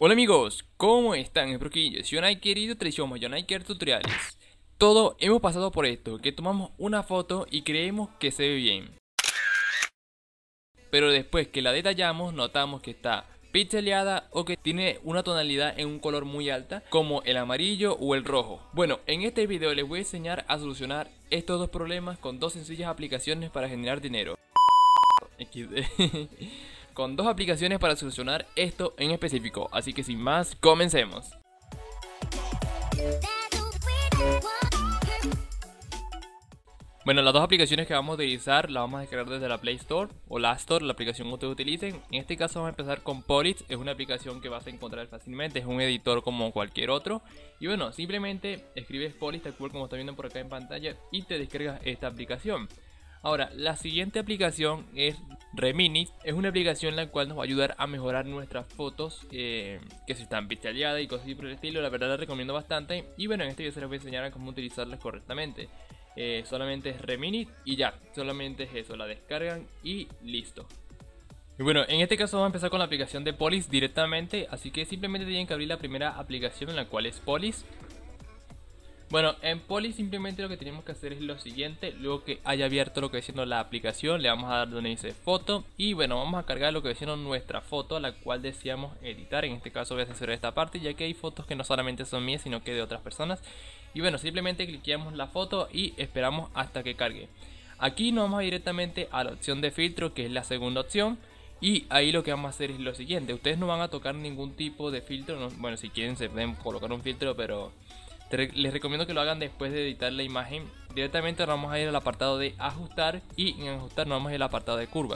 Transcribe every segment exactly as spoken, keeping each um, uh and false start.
Hola amigos, ¿cómo están? Espero que yo soy querido traiciono Yonaiker Tutoriales. Todo hemos pasado por esto, que tomamos una foto y creemos que se ve bien, pero después que la detallamos notamos que está pixeleada o que tiene una tonalidad en un color muy alta como el amarillo o el rojo. Bueno, en este video les voy a enseñar a solucionar estos dos problemas con dos sencillas aplicaciones para generar dinero. equis de Con dos aplicaciones para solucionar esto en específico, así que sin más, comencemos. Bueno, las dos aplicaciones que vamos a utilizar las vamos a descargar desde la Play Store o la Store, la aplicación que ustedes utilicen. En este caso vamos a empezar con Polys, es una aplicación que vas a encontrar fácilmente, es un editor como cualquier otro. Y bueno, simplemente escribes Polys tal cual como está viendo por acá en pantalla y te descargas esta aplicación. Ahora, la siguiente aplicación es Remini. Es una aplicación la cual nos va a ayudar a mejorar nuestras fotos eh, que se están pixeleadas y cosas así por el estilo. La verdad la recomiendo bastante. Y bueno, en este video se les voy a enseñar a cómo utilizarlas correctamente. Eh, solamente es Remini y ya, solamente es eso, la descargan y listo. Y bueno, en este caso vamos a empezar con la aplicación de Polys directamente. Así que simplemente tienen que abrir la primera aplicación, en la cual es Polys. Bueno, en Polys simplemente lo que tenemos que hacer es lo siguiente. Luego que haya abierto lo que viene siendo la aplicación, le vamos a dar donde dice foto. Y bueno, vamos a cargar lo que viene siendo nuestra foto, la cual deseamos editar. En este caso voy a censurar esta parte, ya que hay fotos que no solamente son mías, sino que de otras personas. Y bueno, simplemente cliqueamos la foto y esperamos hasta que cargue. Aquí nos vamos a ir directamente a la opción de filtro, que es la segunda opción. Y ahí lo que vamos a hacer es lo siguiente. Ustedes no van a tocar ningún tipo de filtro, no, bueno, si quieren se pueden colocar un filtro, pero les recomiendo que lo hagan después de editar la imagen. Directamente nos vamos a ir al apartado de ajustar y en ajustar nos vamos a ir al apartado de curva.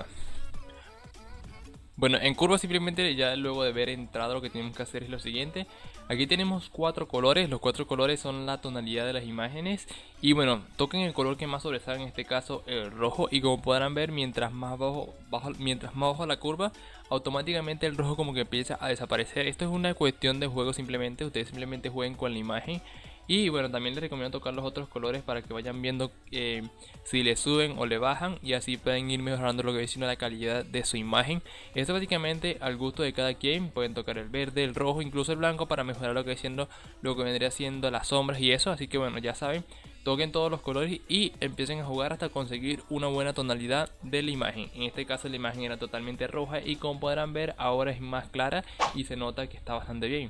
Bueno, en curva simplemente ya luego de ver entrado lo que tenemos que hacer es lo siguiente. Aquí tenemos cuatro colores, los cuatro colores son la tonalidad de las imágenes. Y bueno, toquen el color que más sobresale, en este caso el rojo. Y como podrán ver, mientras más bajo, bajo, mientras más bajo la curva, automáticamente el rojo como que empieza a desaparecer. Esto es una cuestión de juego simplemente, ustedes simplemente jueguen con la imagen. Y bueno, también les recomiendo tocar los otros colores para que vayan viendo eh, si le suben o le bajan, y así pueden ir mejorando lo que viene siendo la calidad de su imagen. Esto básicamente al gusto de cada quien. Pueden tocar el verde, el rojo, incluso el blanco para mejorar lo que viene siendo, lo que vendría siendo las sombras y eso. Así que bueno, ya saben, toquen todos los colores y empiecen a jugar hasta conseguir una buena tonalidad de la imagen. En este caso la imagen era totalmente roja y como podrán ver ahora es más clara y se nota que está bastante bien.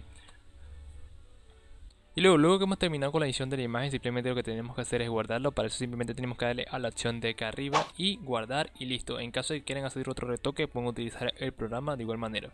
Y luego, luego que hemos terminado con la edición de la imagen, simplemente lo que tenemos que hacer es guardarlo. Para eso simplemente tenemos que darle a la opción de acá arriba y guardar y listo. En caso de que quieran hacer otro retoque, pueden utilizar el programa de igual manera.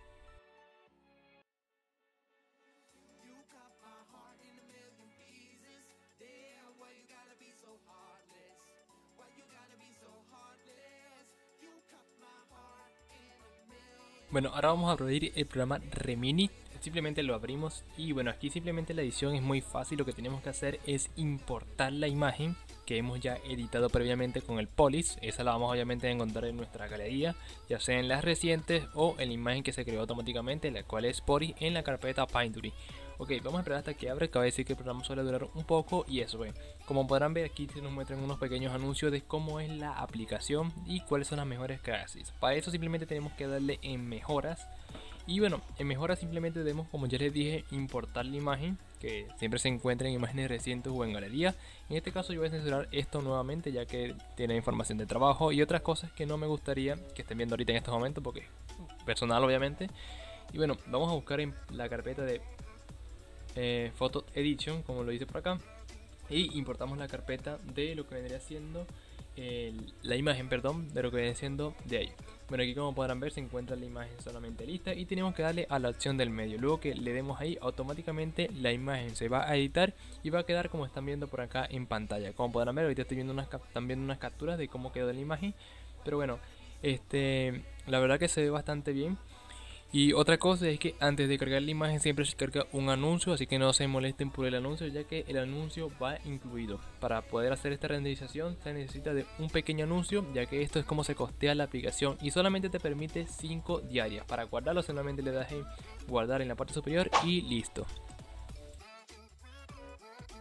Bueno, ahora vamos a abrir el programa Remini. Simplemente lo abrimos y bueno, aquí simplemente la edición es muy fácil. Lo que tenemos que hacer es importar la imagen que hemos ya editado previamente con el Polys. Esa la vamos obviamente a encontrar en nuestra galería, ya sea en las recientes o en la imagen que se creó automáticamente, la cual es Polys, en la carpeta Pinturri. Ok, vamos a esperar hasta que abra. Cabe decir que el programa suele durar un poco y eso, ven. Como podrán ver, aquí se nos muestran unos pequeños anuncios de cómo es la aplicación y cuáles son las mejores clases. Para eso simplemente tenemos que darle en mejoras. Y bueno, en mejoras simplemente debemos, como ya les dije, importar la imagen, que siempre se encuentra en imágenes recientes o en galería. En este caso yo voy a censurar esto nuevamente, ya que tiene información de trabajo y otras cosas que no me gustaría que estén viendo ahorita en estos momentos, porque personal obviamente. Y bueno, vamos a buscar en la carpeta de eh, Photo Edition, como lo dice por acá, y importamos la carpeta de lo que vendría siendo el, la imagen, perdón, de lo que viene siendo de ahí. Bueno, aquí como podrán ver se encuentra la imagen solamente lista y tenemos que darle a la opción del medio. Luego que le demos ahí, automáticamente la imagen se va a editar y va a quedar como están viendo por acá en pantalla. Como podrán ver, ahorita estoy viendo unas, están viendo unas capturas de cómo quedó la imagen, pero bueno, este, la verdad que se ve bastante bien. Y otra cosa es que antes de cargar la imagen siempre se carga un anuncio, así que no se molesten por el anuncio, ya que el anuncio va incluido. Para poder hacer esta renderización se necesita de un pequeño anuncio, ya que esto es como se costea la aplicación y solamente te permite cinco diarias. Para guardarlo solamente le das en guardar en la parte superior y listo.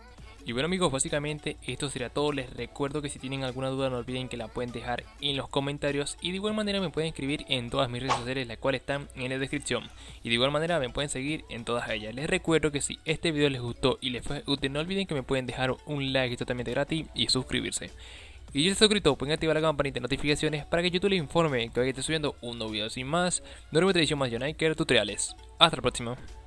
Y bueno amigos, básicamente esto sería todo. Les recuerdo que si tienen alguna duda no olviden que la pueden dejar en los comentarios. Y de igual manera me pueden escribir en todas mis redes sociales, las cuales están en la descripción. Y de igual manera me pueden seguir en todas ellas. Les recuerdo que si este video les gustó y les fue útil, no olviden que me pueden dejar un like totalmente gratis y suscribirse. Y si están suscritos, pueden activar la campanita de notificaciones para que YouTube les informe que hoy esté subiendo un nuevo video. Sin más, no olviden edición más Uniker Tutoriales. Hasta la próxima.